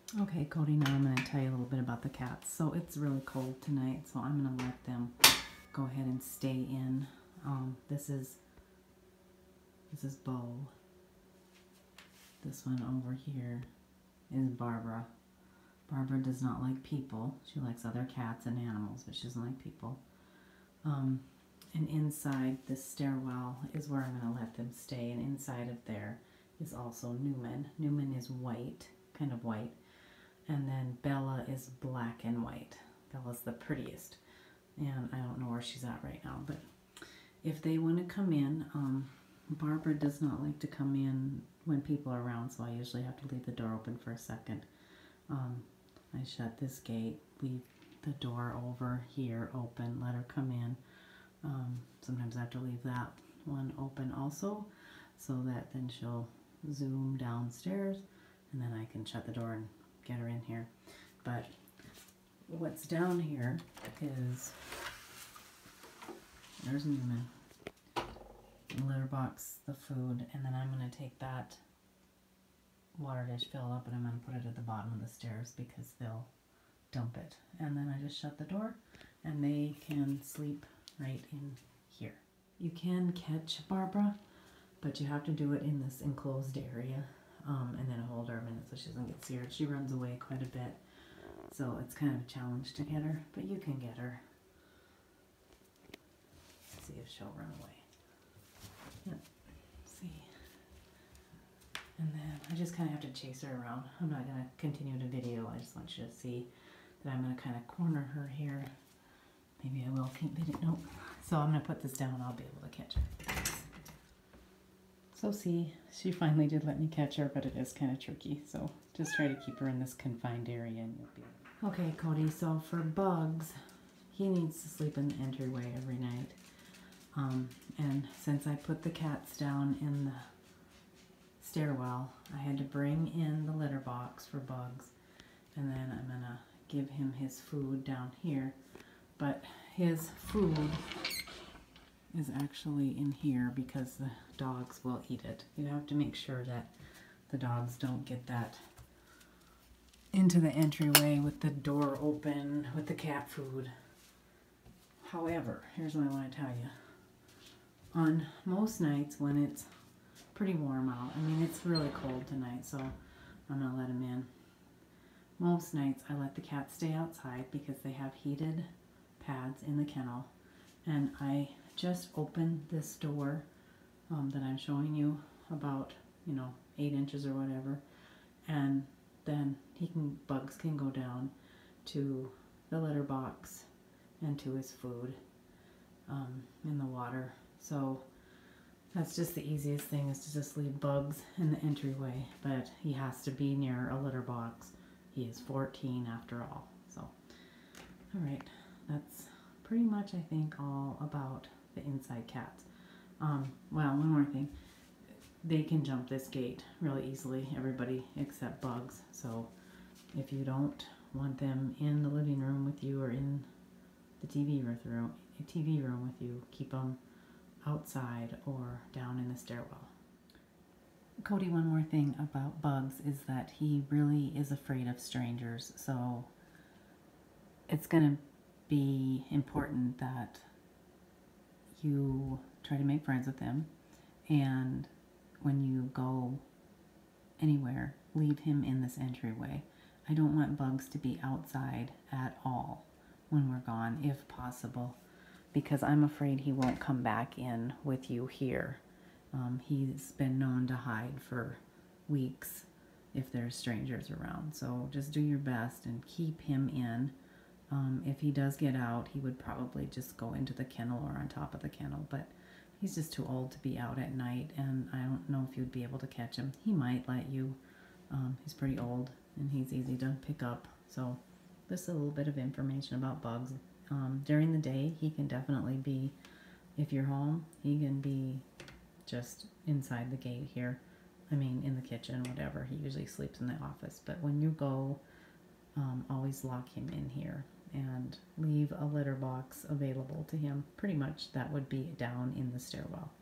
Okay, Cody, now I'm going to tell you a little bit about the cats. So it's really cold tonight, so I'm going to let them go ahead and stay in. This is Bo. This one over here is Barbara. Barbara does not like people. She likes other cats and animals, but she doesn't like people. And inside this stairwell is where I'm going to let them stay. And inside of there is also Newman. Newman is white, kind of white. And then Bella is black and white. Bella's the prettiest. And I don't know where she's at right now. But if they want to come in, Barbara does not like to come in when people are around. So I usually have to leave the door open for a second. I shut this gate, leave the door over here open, let her come in. Sometimes I have to leave that one open also, so that then she'll zoom downstairs, and then I can shut the door and get her in here. But what's down here is, there's Newman, the litter box, the food, and then I'm going to take that water dish, fill it up, and I'm going to put it at the bottom of the stairs because they'll dump it. And then I just shut the door and they can sleep right in here. You can catch Barbara, but you have to do it in this enclosed area, and then hold her a minute so she doesn't get scared. She runs away quite a bit, so it's kind of a challenge to get her, but you can get her. Let's see if she'll run away. Yep. See. And then I just kind of have to chase her around. I'm not going to continue the video. I just want you to see that I'm going to kind of corner her here. Maybe I will keep video. Nope. So I'm going to put this down. I'll be able to catch her. So see, she finally did let me catch her, but it is kind of tricky. So just try to keep her in this confined area and you'll be okay, Cody. So for Bugs, he needs to sleep in the entryway every night. And since I put the cats down in the stairwell, I had to bring in the litter box for Bugs, and then I'm gonna give him his food down here, but his food is actually in here because the dogs will eat it. You have to make sure that the dogs don't get that into the entryway with the door open with the cat food. However, here's what I want to tell you. On most nights when it's pretty warm out, I mean it's really cold tonight, so I'm going to let him in. Most nights I let the cats stay outside because they have heated pads in the kennel, and I just open this door that I'm showing you about, 8 inches or whatever, and then Bugs can go down to the litter box and to his food in the water. So that's just the easiest thing, is to just leave Bugs in the entryway, but he has to be near a litter box. He is 14 after all. So, all right, that's pretty much, I think, all about the inside cats. Well, one more thing. They can jump this gate really easily, everybody except Bugs. So if you don't want them in the living room with you or in the TV room with you, keep them outside or down in the stairwell. Cody, one more thing about Bugs is that he really is afraid of strangers, so it's going to be important that you try to make friends with him, and when you go anywhere, leave him in this entryway. I don't want Bugs to be outside at all when we're gone, if possible, because I'm afraid he won't come back in with you here. He's been known to hide for weeks if there's strangers around. So just do your best and keep him in. If he does get out, he would probably just go into the kennel or on top of the kennel, but he's just too old to be out at night, and I don't know if you'd be able to catch him. He might let you. He's pretty old and he's easy to pick up. So just a little bit of information about Bugs. During the day, he can definitely be, if you're home, he can be just inside the gate here. I mean, in the kitchen, whatever. He usually sleeps in the office. But when you go, always lock him in here and leave a litter box available to him. Pretty much that would be down in the stairwell.